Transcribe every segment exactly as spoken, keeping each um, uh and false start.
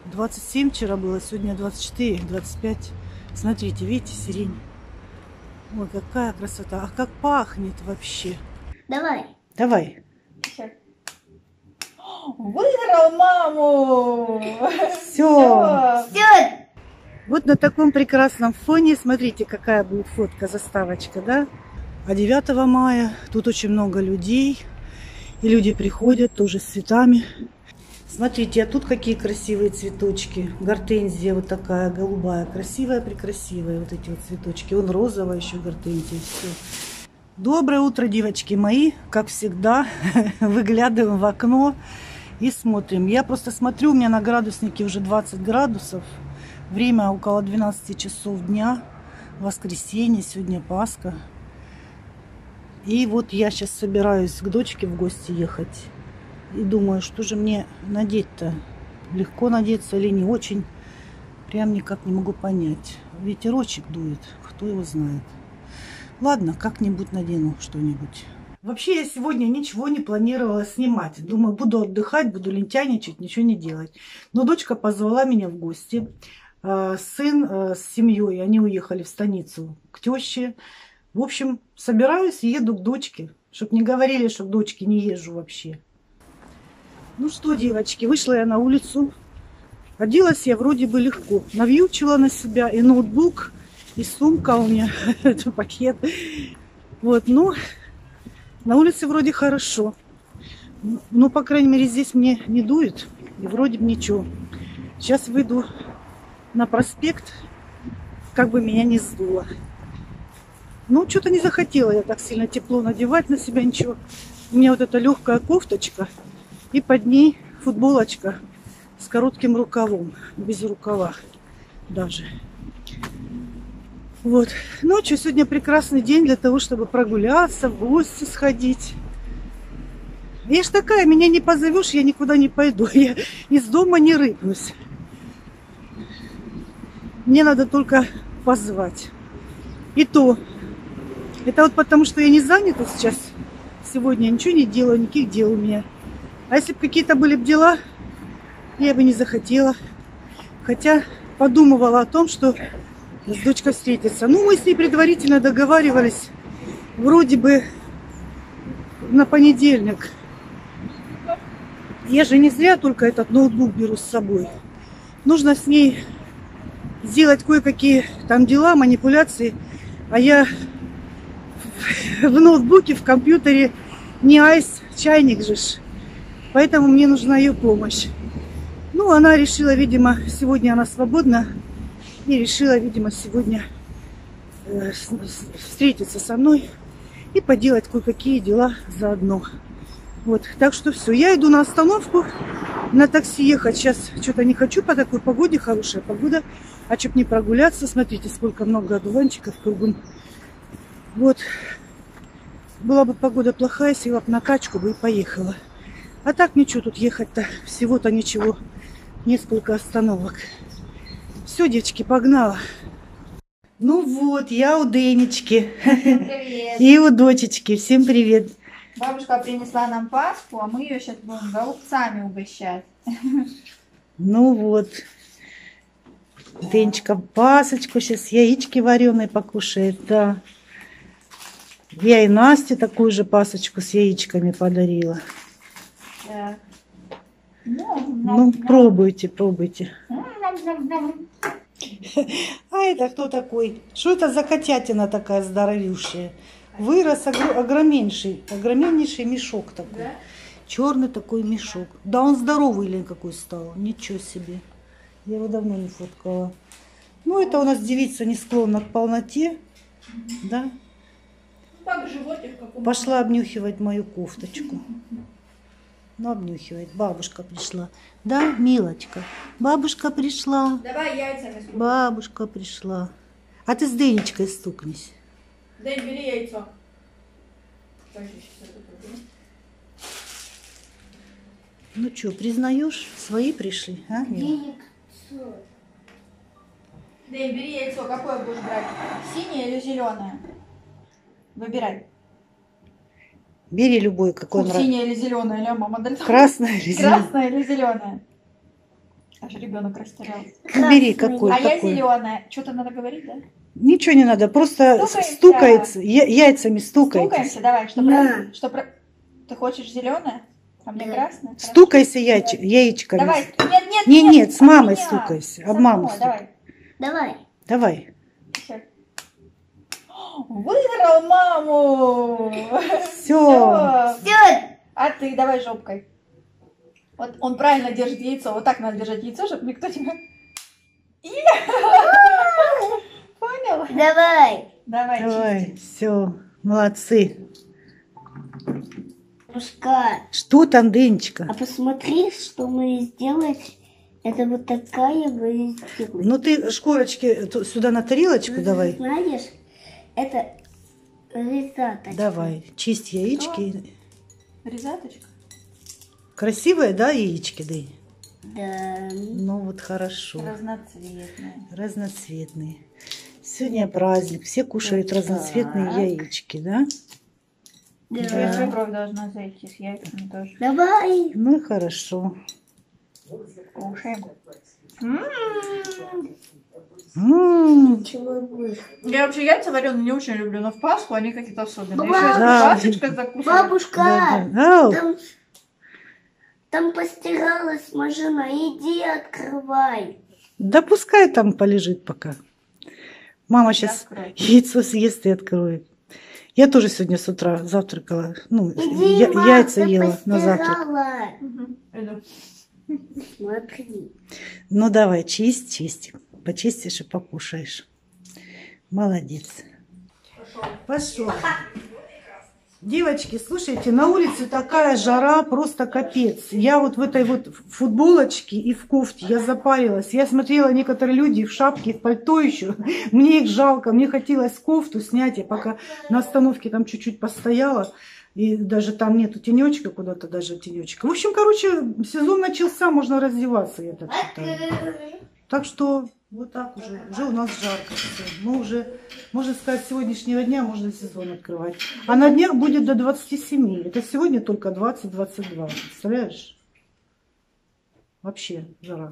двадцать семь вчера было, сегодня двадцать четыре, двадцать пять. Смотрите, видите, сирень. Ой, какая красота. А как пахнет вообще. Давай. Давай. Выиграл маму! Все. Все. Вот на таком прекрасном фоне, смотрите, какая будет фотка, заставочка, да? А девятого мая тут очень много людей. И люди приходят тоже с цветами. Смотрите, а тут какие красивые цветочки. Гортензия вот такая голубая, красивая, прекрасивая. Вот эти вот цветочки. Он розовая еще гортензия. Все. Доброе утро, девочки мои. Как всегда, выглядываем в окно и смотрим. Я просто смотрю, у меня на градуснике уже двадцать градусов. Время около двенадцати часов дня. Воскресенье, сегодня Пасха. И вот я сейчас собираюсь к дочке в гости ехать. И думаю, что же мне надеть-то? Легко надеться или не очень? Прям никак не могу понять. Ветерочек дует, кто его знает. Ладно, как-нибудь надену что-нибудь. Вообще я сегодня ничего не планировала снимать. Думаю, буду отдыхать, буду лентяйничать, ничего не делать. Но дочка позвала меня в гости. Сын с семьей, они уехали в станицу к теще. В общем, собираюсь и еду к дочке. Чтоб не говорили, что к дочке не езжу вообще. Ну что, девочки, вышла я на улицу. Оделась я вроде бы легко. Навьючила на себя и ноутбук, и сумка у меня, это пакет. Вот, ну, на улице вроде хорошо. Ну, по крайней мере, здесь мне не дует. И вроде бы ничего. Сейчас выйду на проспект, как бы меня не сдуло. Ну, что-то не захотела я так сильно тепло надевать на себя, ничего. У меня вот эта легкая кофточка. И под ней футболочка с коротким рукавом, без рукава даже. Вот. Ночью сегодня прекрасный день для того, чтобы прогуляться, в гости сходить. Я ж такая, меня не позовешь, я никуда не пойду. Я из дома не рыпнусь. Мне надо только позвать. И то, это вот потому, что я не занята сейчас. Сегодня ничего не делаю, никаких дел у меня. А если бы какие-то были бы дела, я бы не захотела. Хотя подумывала о том, что с дочкой встретиться. Ну, мы с ней предварительно договаривались. Вроде бы на понедельник. Я же не зря только этот ноутбук беру с собой. Нужно с ней сделать кое-какие там дела, манипуляции. А я в ноутбуке, в компьютере не айс, чайник же. Поэтому мне нужна ее помощь. Ну, она решила, видимо, сегодня она свободна. И решила, видимо, сегодня э, встретиться со мной и поделать кое-какие дела заодно. Вот, так что все. Я иду на остановку, на такси ехать. Сейчас что-то не хочу по такой погоде, хорошая погода. А чтоб не прогуляться, смотрите, сколько много одуванчиков кругом. Вот. Была бы погода плохая, села бы на тачку бы и поехала. А так ничего тут ехать-то, всего-то ничего, несколько остановок. Все, девочки, погнала. Ну вот, я у Денечки. Привет. И у дочечки. Всем привет. Бабушка принесла нам Пасху, а мы ее сейчас будем голубцами угощать. Ну вот. Денечка пасочку сейчас, яички вареные покушает, да. Я и Насте такую же пасочку с яичками подарила. Да. Ну, Ну, пробуйте, пробуйте. ну. А это кто такой? Что это за котятина такая здоровющая? Вырос огр- огроменнейший, огроменнейший мешок такой. Да? Черный такой мешок. Да он здоровый или какой стал. Ничего себе. Я его давно не фоткала. Ну, это у нас девица не склонна к полноте. Да? Как животик, как у Пошла обнюхивать мою кофточку. Ну, обнюхивает. Бабушка пришла. Да, милочка? Бабушка пришла. Давай яйцами стукнем. Бабушка пришла. А ты с Денечкой стукнись. Дэнь, бери яйцо. Подожди, сейчас я тут уберу. Ну что, признаешь, свои пришли, а? Нет? Дэнь, бери яйцо. Какое будешь брать? Синее или зеленое? Выбирай. Бери любой, какой Фу, нравится. синее или зеленое, ля, мама, да. Красное или зеленое? Красное или зеленое? Аж ребенок растерял. Выбери какой А я такой. зеленая. Что-то надо говорить, да? Ничего не надо, просто Стукаемся. стукается, я- яйцами стукайтесь. Стукаемся, давай. Что, Да. про... что про... Ты хочешь зеленое? А мне Да. красное? Хорошо. Стукайся яйч... яичками. Давай. Нет, нет, Не, нет. нет, с от мамой меня. стукайся, С об маму одной, стукай. Давай. Давай. Давай. Всё. Выиграл маму! Все. Всё. Все. А ты давай жопкой. Вот он правильно держит яйцо. Вот так надо держать яйцо, чтобы никто тебя... Понял? Давай. Давай, Давай, чистим. все, молодцы. Пушка. Что там, Денечка? А посмотри, что мы сделали. Это вот такая вы сделали. Ну ты шкурочки ту- сюда на тарелочку давай. Знаешь, это резаточка. Давай, чисть яички. Резаточка. Красивые, да, яички, День? Да. Ну вот хорошо. Разноцветная. Разноцветные. Сегодня праздник, все кушают Вот разноцветные так. яички, да? Да. И свекровь должна зайти с яйцами тоже. Давай. Ну хорошо. Кушаем. М, Чего будешь? Я вообще яйца вареные не очень люблю, но в Пасху они какие-то особенные. Баба- Еще Да. пасочка закусывать. Бабушка, да, да. Ау, там, там постиралась машина. Иди открывай. да пускай там полежит пока. Мама сейчас открою. яйцо съест и откроет. Я тоже сегодня с утра завтракала. Ну, Иди, я- мам, яйца ты ела на завтрак. постирала. Мгм. Иду. Смотри. Ну давай, чисть, чисть. Почистишь и покушаешь. Молодец. Пошел. Девочки, слушайте, на улице такая жара, просто капец. Я вот в этой вот футболочке и в кофте, я запарилась. Я смотрела, некоторые люди в шапке, в пальто еще. Мне их жалко, мне хотелось кофту снять. Я пока на остановке там чуть-чуть постояла. И даже там нету тенечка, куда-то даже тенечка. В общем, короче, сезон начался, можно раздеваться, я так считаю. Так что вот так уже, уже у нас жарко. Всё. Мы уже, можно сказать, с сегодняшнего дня можно сезон открывать. А на днях будет до двадцати семи. Это сегодня только двадцать — двадцать два. Представляешь? Вообще жара.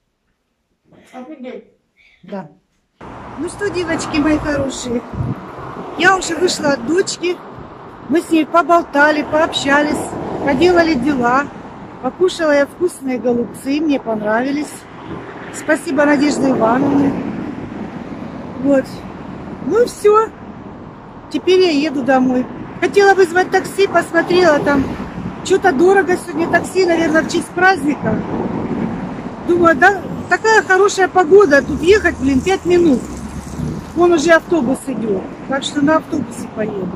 Офигеть. Да. Ну что, девочки мои хорошие, я уже вышла от дочки. Мы с ней поболтали, пообщались, поделали дела. Покушала я вкусные голубцы, мне понравились. Спасибо Надежде Ивановне. Вот. Ну все. Теперь я еду домой. Хотела вызвать такси, посмотрела там. Что-то дорого сегодня такси, наверное, в честь праздника. Думаю, да, такая хорошая погода. Тут ехать, блин, пять минут. Вон уже автобус идет. Так что на автобусе поеду.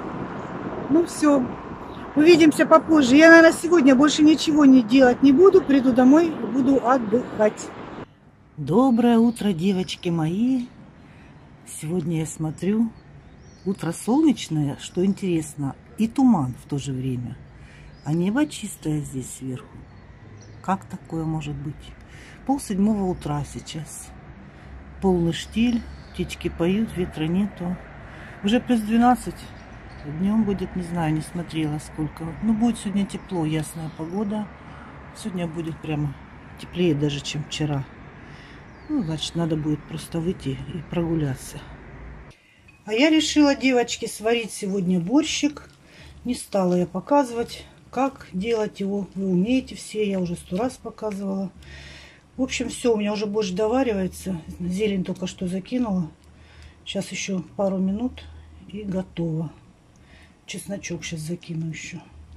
Ну все. Увидимся попозже. Я, наверное, сегодня больше ничего не делать не буду. Приду домой и буду отдыхать. Доброе утро, девочки мои. Сегодня я смотрю, утро солнечное, что интересно, и туман в то же время. А небо чистое здесь сверху. Как такое может быть? Пол седьмого утра сейчас. Полный штиль, птички поют, ветра нету. Уже плюс двенадцать. Днем будет, не знаю, не смотрела сколько. Ну, будет сегодня тепло, ясная погода. Сегодня будет прямо теплее даже, чем вчера. Ну, значит, надо будет просто выйти и прогуляться. А я решила, девочки, сварить сегодня борщик. Не стала я показывать, как делать его. Вы умеете все, я уже сто раз показывала. В общем, все, у меня уже борщ доваривается. Зелень только что закинула. Сейчас еще пару минут и готово. Чесночок сейчас закину еще.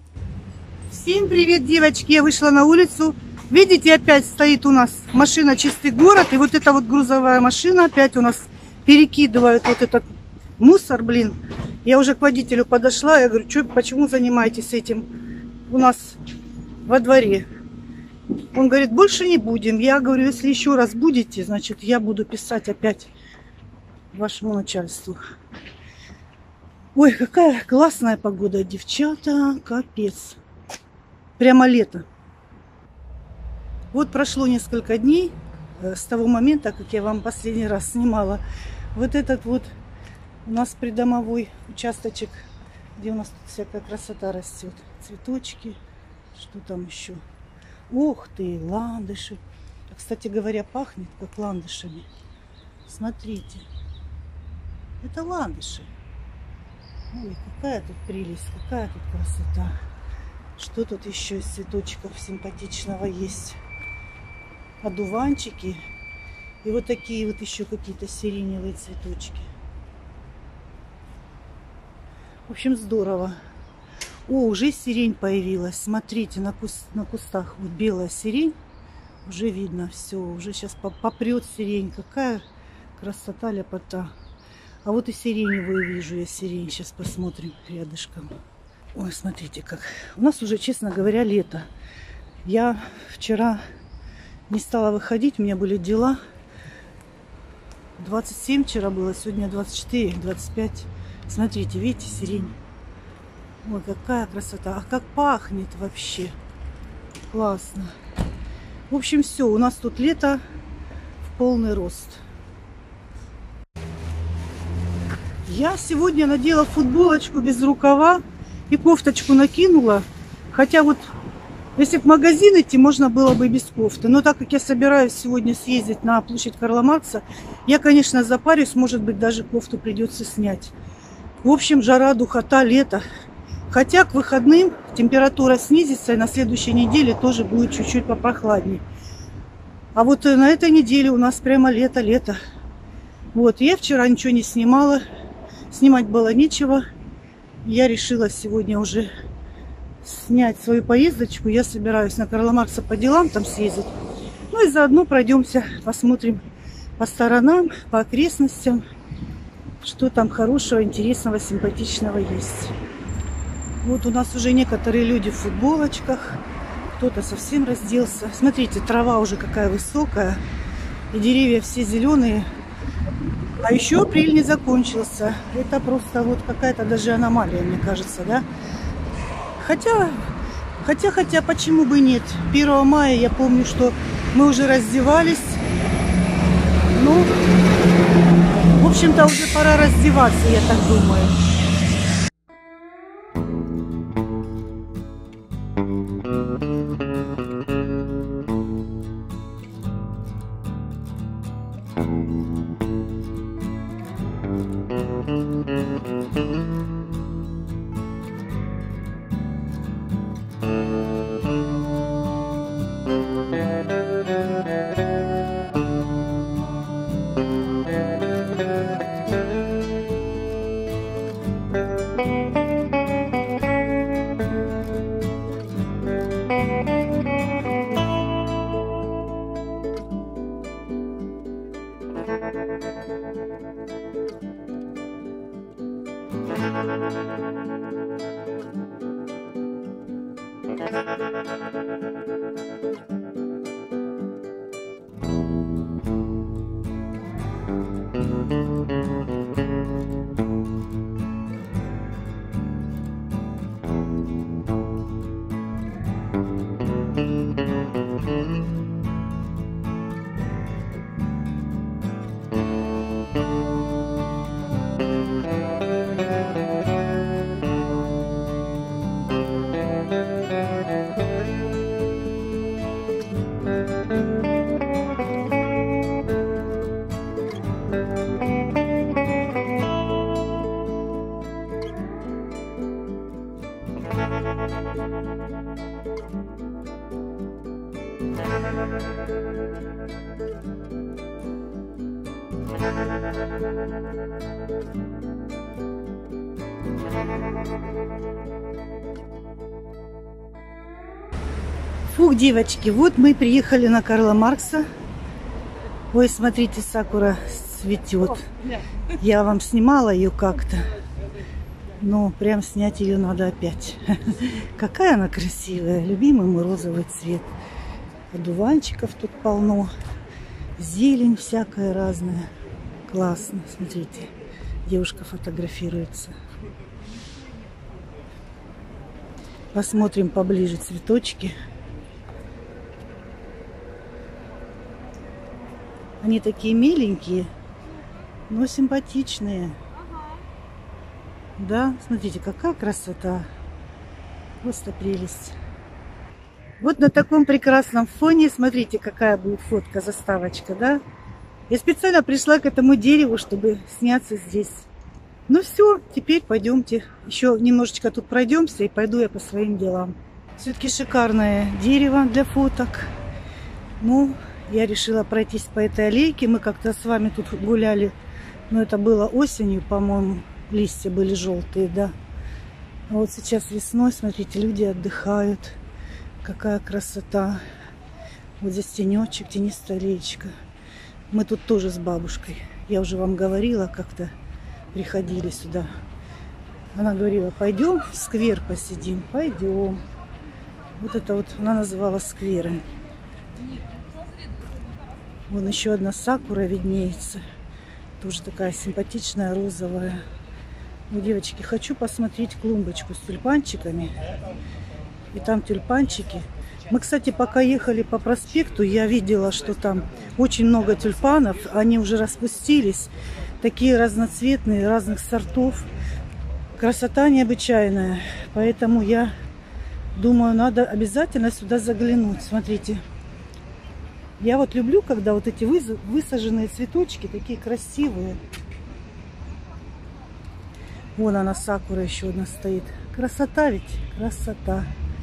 Всем привет, девочки! Я вышла на улицу. Видите, опять стоит у нас машина «Чистый город». И вот эта вот грузовая машина опять у нас перекидывает вот этот мусор, блин. Я уже к водителю подошла. Я говорю, что, почему занимаетесь этим у нас во дворе? Он говорит, больше не будем. Я говорю, если еще раз будете, значит, я буду писать опять вашему начальству. Ой, какая классная погода, девчата, капец. Прямо лето. Вот прошло несколько дней с того момента, как я вам последний раз снимала вот этот вот у нас придомовой участочек, где у нас тут всякая красота растет. Цветочки, что там еще? Ух ты, ландыши. Кстати говоря, пахнет как ландышами. Смотрите. Это ландыши. Ой, какая тут прелесть, какая тут красота. Что тут еще из цветочков симпатичного есть? Одуванчики. И вот такие вот еще какие-то сиреневые цветочки. В общем, здорово. О, уже сирень появилась. Смотрите, на, куст, на кустах вот белая сирень. Уже видно все. Уже сейчас попрет сирень. Какая красота, ляпота. А вот и сиреневую вижу я сирень. Сейчас посмотрим рядышком. Ой, смотрите как. У нас уже, честно говоря, лето. Я вчера не стала выходить. У меня были дела. двадцать семь вчера было. Сегодня двадцать четыре, двадцать пять. Смотрите, видите, сирень. Ой, какая красота. А как пахнет вообще. Классно. В общем, все. У нас тут лето в полный рост. Я сегодня надела футболочку без рукава и кофточку накинула. Хотя вот, если в магазин идти, можно было бы без кофты. Но так как я собираюсь сегодня съездить на площадь Карла Маркса, я, конечно, запарюсь. Может быть, даже кофту придется снять. В общем, жара, духота, лето. Хотя к выходным температура снизится, и на следующей неделе тоже будет чуть-чуть попрохладнее. А вот на этой неделе у нас прямо лето-лето. Вот, я вчера ничего не снимала. Снимать было нечего. Я решила сегодня уже снять свою поездочку. Я собираюсь на Карла Маркса по делам там съездить. Ну и заодно пройдемся, посмотрим по сторонам, по окрестностям, что там хорошего, интересного, симпатичного есть. Вот у нас уже некоторые люди в футболочках. Кто-то совсем разделся. Смотрите, трава уже какая высокая. И деревья все зеленые. А еще апрель не закончился. Это просто вот какая-то даже аномалия, мне кажется, да? Хотя, хотя, хотя, почему бы нет? первого мая я помню, что мы уже раздевались. Ну, в общем-то, уже пора раздеваться, я так думаю. Фух, девочки, вот мы приехали на Карла Маркса. Ой, смотрите, сакура цветет. Я вам снимала ее как-то, но прям снять ее надо опять. Какая она красивая, любимый мой розовый цвет. Одуванчиков тут полно, зелень всякая разная. Классно, смотрите, девушка фотографируется. Посмотрим поближе цветочки. Они такие миленькие, но симпатичные. Да, смотрите, какая красота. Просто прелесть. Вот на таком прекрасном фоне, смотрите, какая будет фотка, заставочка, да? Я специально пришла к этому дереву, чтобы сняться здесь. Ну все, теперь пойдемте. Еще немножечко тут пройдемся и пойду я по своим делам. Все-таки шикарное дерево для фоток. Ну, я решила пройтись по этой аллейке. Мы как-то с вами тут гуляли, но это было осенью, по-моему, листья были желтые, да. А вот сейчас весной, смотрите, люди отдыхают. Какая красота. Вот здесь тенечек, тенистая речка. Мы тут тоже с бабушкой. Я уже вам говорила, как-то приходили сюда. Она говорила, пойдем в сквер посидим. Пойдем. Вот это вот она называла сквером. Вон еще одна сакура виднеется. Тоже такая симпатичная, розовая. Ну, девочки, хочу посмотреть клумбочку с тюльпанчиками. И там тюльпанчики. Мы, кстати, пока ехали по проспекту, я видела, что там очень много тюльпанов. Они уже распустились. Такие разноцветные, разных сортов. Красота необычайная. Поэтому я думаю, надо обязательно сюда заглянуть. Смотрите. Я вот люблю, когда вот эти высаженные цветочки такие красивые. Вон она, сакура еще одна стоит. Красота ведь, красота.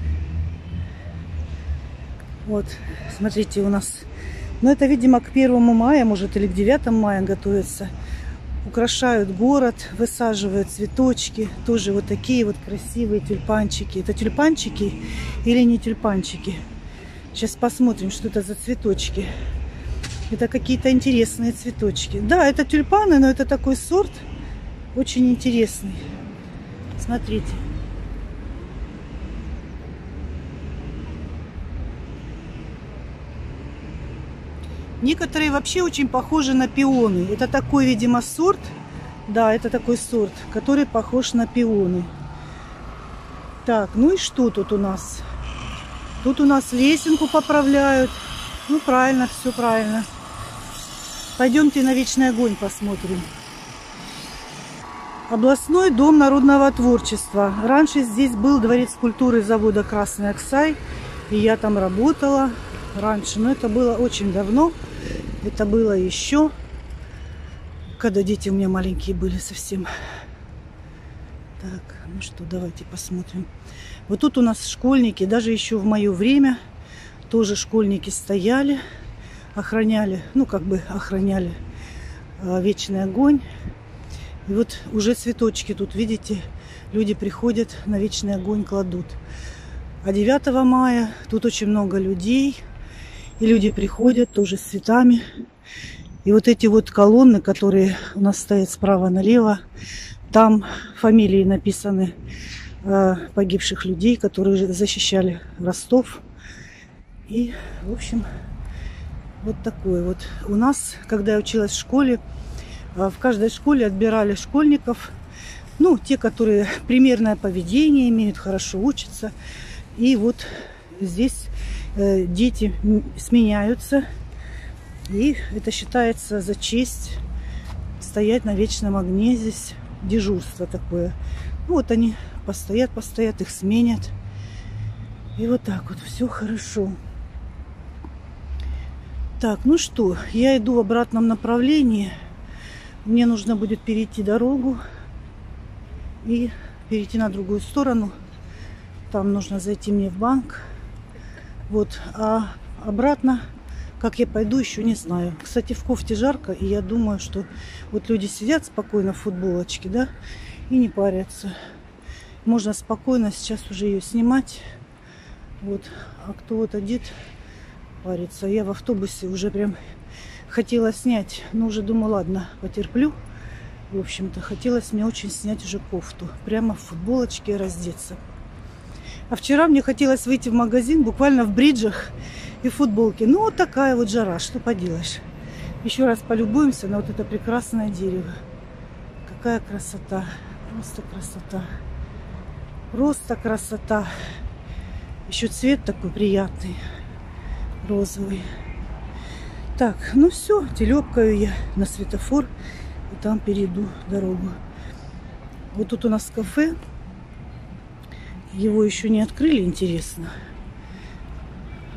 Вот, смотрите, у нас, ну это, видимо, к первому мая, может, или к девятому мая готовится. Украшают город, высаживают цветочки. Тоже вот такие вот красивые тюльпанчики. Это тюльпанчики или не тюльпанчики? Сейчас посмотрим, что это за цветочки. Это какие-то интересные цветочки. Да, это тюльпаны, но это такой сорт очень интересный. Смотрите. Некоторые вообще очень похожи на пионы. Это такой, видимо, сорт. Да, это такой сорт, который похож на пионы. Так, ну и что тут у нас? Тут у нас лесенку поправляют. Ну, правильно, все правильно. Пойдемте на Вечный огонь посмотрим. Областной дом народного творчества. Раньше здесь был дворец культуры завода «Красный Аксай». И я там работала раньше. Но это было очень давно. Это было еще, когда дети у меня маленькие были совсем. Так, ну что, давайте посмотрим. Вот тут у нас школьники, даже еще в мое время тоже школьники стояли, охраняли, ну как бы охраняли э, Вечный огонь. И вот уже цветочки тут, видите, люди приходят, на Вечный огонь кладут. А девятого мая тут очень много людей. И люди приходят тоже с цветами. И вот эти вот колонны, которые у нас стоят справа налево, там фамилии написаны э, погибших людей, которые защищали Ростов. И, в общем, вот такое вот. У нас, когда я училась в школе, э, в каждой школе отбирали школьников. Ну, те, которые примерное поведение имеют, хорошо учатся. И вот здесь э, дети сменяются. И это считается за честь стоять на Вечном огне здесь. Дежурство такое. Ну, вот они постоят, постоят, их сменят. И вот так вот, все хорошо. Так, ну что, я иду в обратном направлении. Мне нужно будет перейти дорогу и перейти на другую сторону. Там нужно зайти мне в банк. Вот, а обратно, как я пойду, еще не знаю. Кстати, в кофте жарко, и я думаю, что вот люди сидят спокойно в футболочке, да, и не парятся. Можно спокойно сейчас уже ее снимать. Вот, а кто вот одет, парится. Я в автобусе уже прям хотела снять, но уже думаю, ладно, потерплю. В общем-то, хотелось мне очень снять уже кофту. Прямо в футболочке раздеться. А вчера мне хотелось выйти в магазин буквально в бриджах и в футболке. Ну, вот такая вот жара, что поделаешь. Еще раз полюбуемся на вот это прекрасное дерево. Какая красота. Просто красота. Просто красота. Еще цвет такой приятный. Розовый. Так, ну все. Телепкаю я на светофор. И там перейду дорогу. Вот тут у нас кафе. Его еще не открыли, интересно.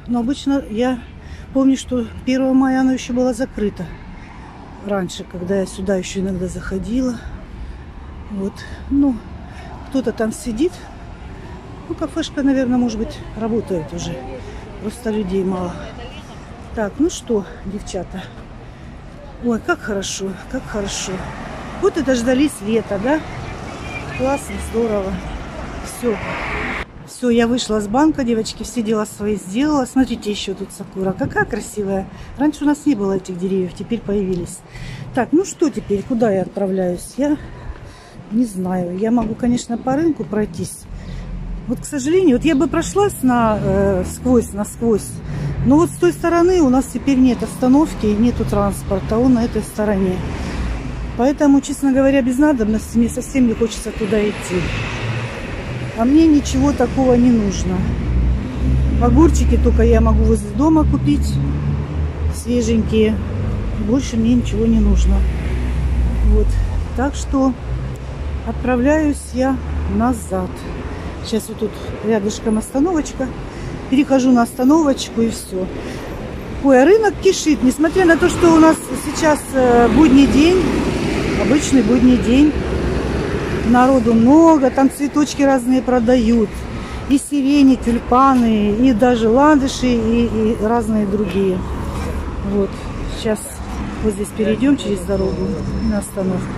Но обычно я помню, что первого мая оно еще было закрыто. Раньше, когда я сюда еще иногда заходила. Вот. Ну, кто-то там сидит. Ну, кафешка, наверное, может быть, работает уже. Просто людей мало. Так, ну что, девчата. Ой, как хорошо, как хорошо. Вот и дождались лета, да? Классно, здорово. Все. Все, я вышла с банка, девочки, все дела свои сделала. Смотрите, еще тут сакура. Какая красивая. Раньше у нас не было этих деревьев, теперь появились. Так, ну что теперь? Куда я отправляюсь? Я не знаю. Я могу, конечно, по рынку пройтись. Вот, к сожалению, вот я бы прошлась на, э, сквозь, насквозь. Но вот с той стороны у нас теперь нет остановки, нету транспорта. Он на этой стороне. Поэтому, честно говоря, без надобности мне совсем не хочется туда идти. А мне ничего такого не нужно. Огурчики только я могу возле дома купить. Свеженькие. Больше мне ничего не нужно. Вот. Так что отправляюсь я назад. Сейчас вот тут рядышком остановочка. Перехожу на остановочку и все. Ой, а рынок кишит. Несмотря на то, что у нас сейчас будний день. Обычный будний день. Народу много. Там цветочки разные продают. И сирени, тюльпаны, и даже ландыши, и, и разные другие. Вот. Сейчас вот здесь перейдем через дорогу на остановку.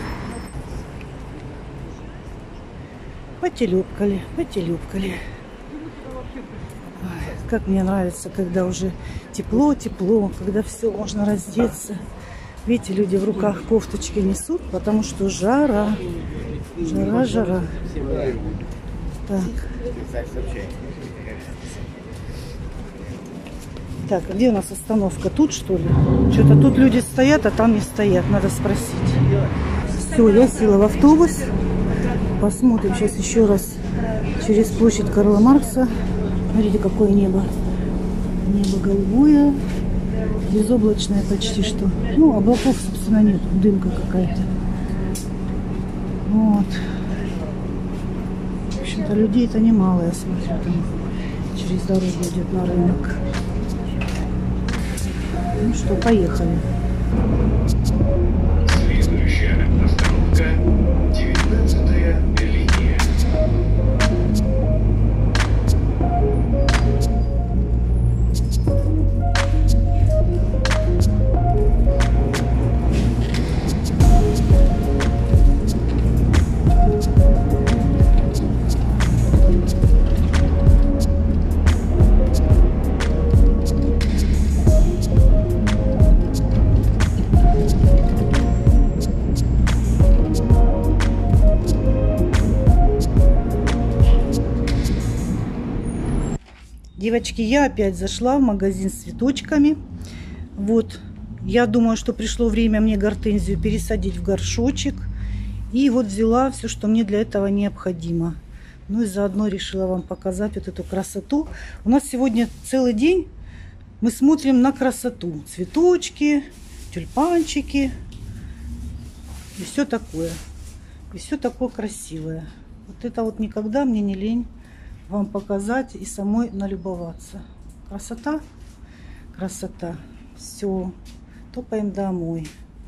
Потелюбкали, потелюбкали. Ой, как мне нравится, когда уже тепло-тепло, когда все, можно раздеться. Видите, люди в руках кофточки несут, потому что жара, жара, жара. Так. Так, а где у нас остановка? Тут, что ли? Что-то тут люди стоят, а там не стоят. Надо спросить. Все, я села в автобус. Посмотрим сейчас еще раз через площадь Карла Маркса. Смотрите, какое небо. Небо голубое. Безоблачное почти что. Ну, облаков, собственно, нет. Дымка какая-то. Вот. В общем-то, людей-то немало, я смотрю. Там через дорогу идет на рынок. Ну что, поехали. Следующая остановка девятнадцатая линия. Девочки, я опять зашла в магазин с цветочками. Вот, я думаю, что пришло время мне гортензию пересадить в горшочек. И вот взяла все, что мне для этого необходимо. Ну и заодно решила вам показать вот эту красоту. У нас сегодня целый день мы смотрим на красоту. Цветочки, тюльпанчики и все такое. И все такое красивое. Вот это вот никогда мне не лень вам показать и самой налюбоваться. Красота, красота. Все, топаем домой.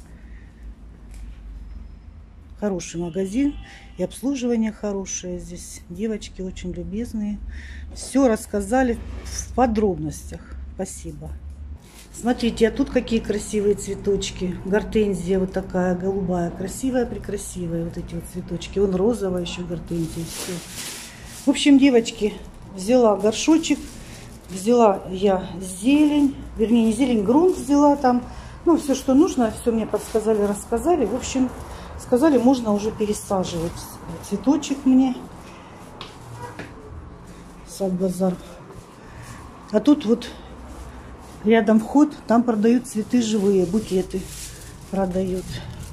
Хороший магазин и обслуживание хорошее здесь. Девочки очень любезные. Все рассказали в подробностях. Спасибо. Смотрите, а тут какие красивые цветочки. Гортензия вот такая голубая, красивая, прекрасивая. Вот эти вот цветочки. Он розовая еще гортензия. Все. В общем, девочки, взяла горшочек, взяла я зелень, вернее, не зелень, грунт взяла там. Ну, все, что нужно, все мне подсказали, рассказали. В общем, сказали, можно уже пересаживать цветочек мне. Сад-базар. А тут вот рядом вход, там продают цветы живые, букеты продают.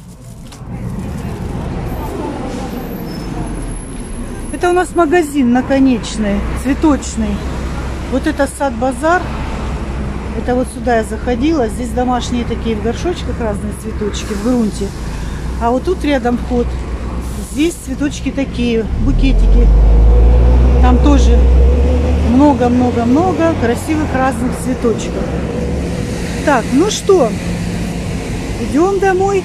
Это у нас магазин наконечный, цветочный. Вот это сад-базар. Это вот сюда я заходила. Здесь домашние такие в горшочках разные цветочки, в грунте. А вот тут рядом вход. Здесь цветочки такие, букетики. Там тоже много-много-много красивых разных цветочков. Так, ну что, идем домой.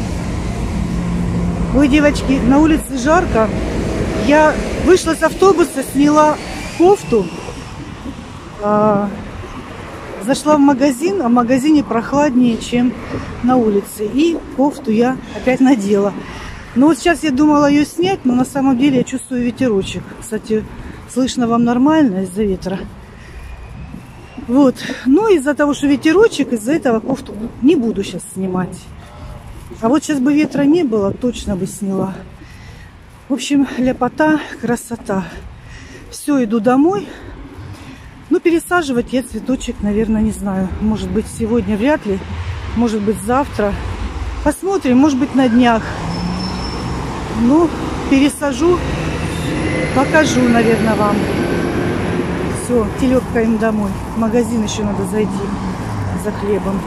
Ой, девочки, на улице жарко. Я вышла с автобуса, сняла кофту, а, зашла в магазин, а в магазине прохладнее, чем на улице. И кофту я опять надела. Но вот сейчас я думала ее снять, но на самом деле я чувствую ветерочек. Кстати, слышно вам нормально из-за ветра. Вот. Но из-за того, что ветерочек, из-за этого кофту не буду сейчас снимать. А вот сейчас бы ветра не было, точно бы сняла. В общем, ляпота, красота. Все, иду домой. Ну, пересаживать я цветочек, наверное, не знаю. Может быть, сегодня вряд ли. Может быть, завтра. Посмотрим, может быть, на днях. Ну, пересажу, покажу, наверное, вам. Все, телепкаем домой. В магазин еще надо зайти за хлебом.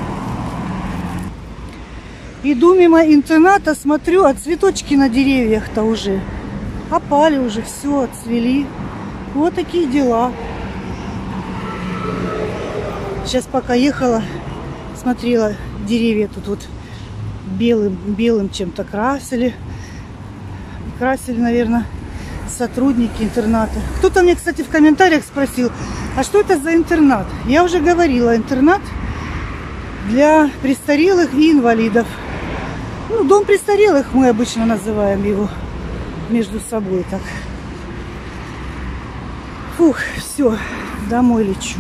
Иду мимо интерната, смотрю, а цветочки на деревьях-то уже опали, уже все, отцвели. Вот такие дела. Сейчас пока ехала, смотрела, деревья тут вот белым, белым чем-то красили. Красили, наверное, сотрудники интерната. Кто-то мне, кстати, в комментариях спросил, а что это за интернат? Я уже говорила, интернат для престарелых и инвалидов. Ну, дом престарелых мы обычно называем его между собой так. Фух, все, домой лечу.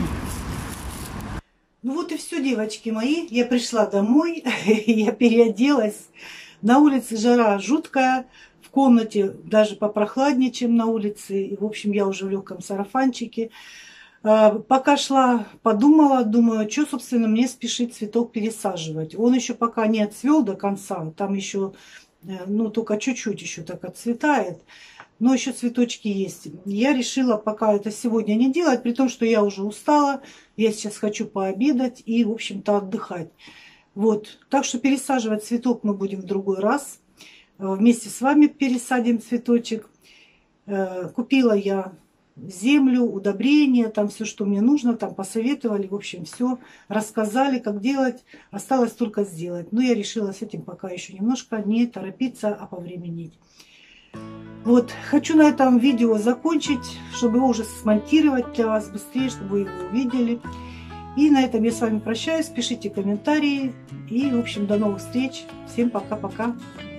Ну вот и все, девочки мои. Я пришла домой, я переоделась. На улице жара жуткая. В комнате даже попрохладнее, чем на улице. И, в общем, я уже в легком сарафанчике. Пока шла, подумала, думаю, что, собственно, мне спешить цветок пересаживать. Он еще пока не отцвел до конца. Там еще, ну, только чуть-чуть еще так отцветает. Но еще цветочки есть. Я решила пока это сегодня не делать, при том, что я уже устала. Я сейчас хочу пообедать и, в общем-то, отдыхать. Вот. Так что пересаживать цветок мы будем в другой раз. Вместе с вами пересадим цветочек. Купила я землю, удобрения, там все, что мне нужно, там посоветовали, в общем, все рассказали, как делать. Осталось только сделать. Но я решила с этим пока еще немножко не торопиться, а повременить. Вот, хочу на этом видео закончить, чтобы его уже смонтировать для вас быстрее, чтобы вы его увидели. И на этом я с вами прощаюсь. Пишите комментарии. И, в общем, до новых встреч. Всем пока-пока.